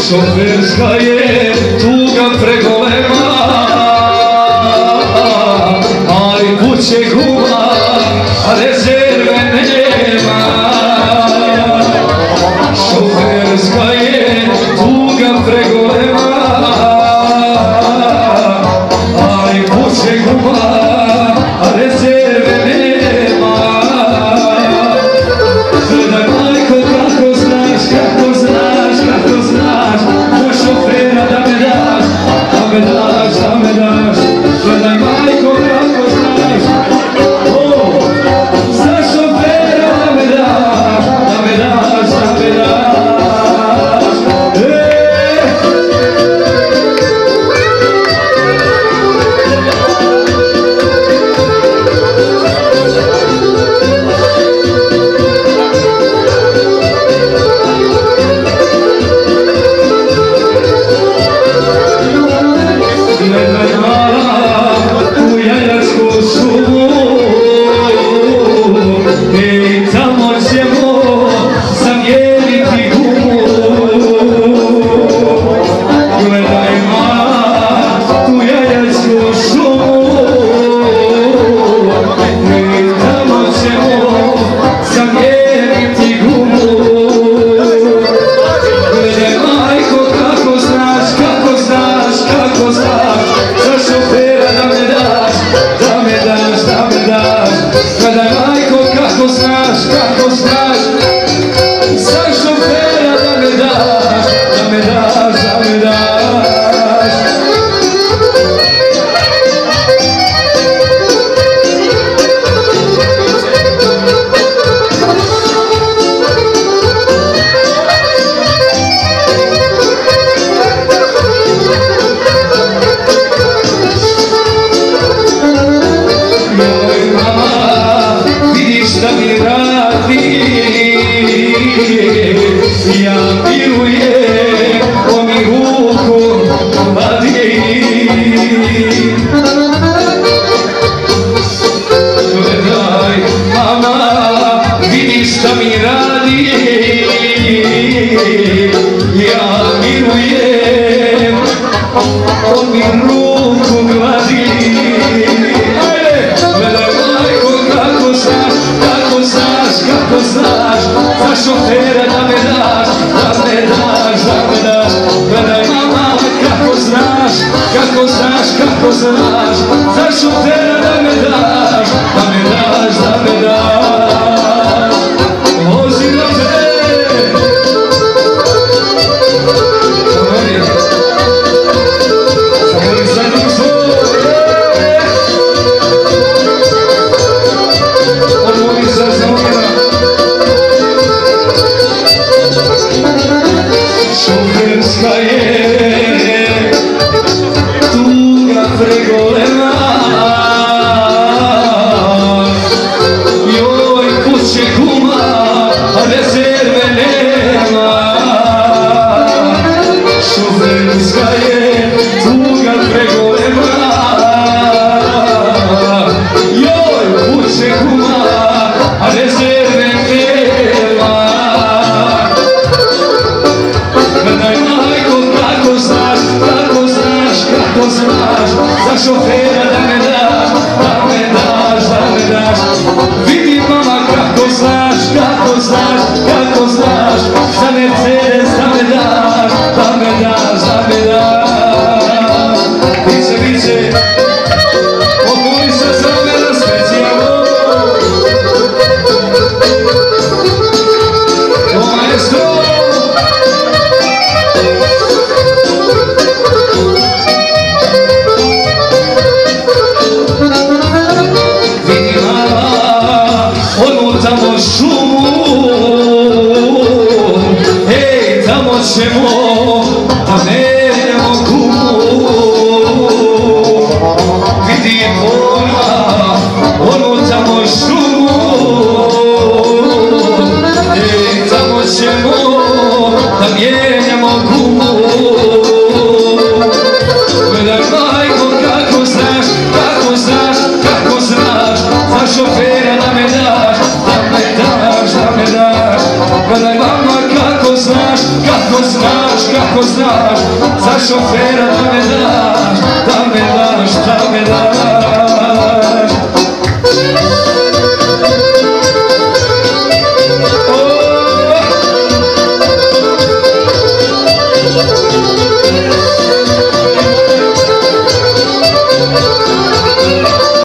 Šoferska je tuga pregolema, ali kuće guma, a rezerve nema. Šoferska je tuga pregolema, ali kuće guma, a rezerve nema. Gledaj majko kako znaš, kako znaš, kako znaš, na šofera da me daš, da me daš, da me daš. Gledaj majko kako znaš, za šofera da me daš, da me daš, da me daš. Gledaj mama kako znaš, kako Kako znaš, za šofera da me daš.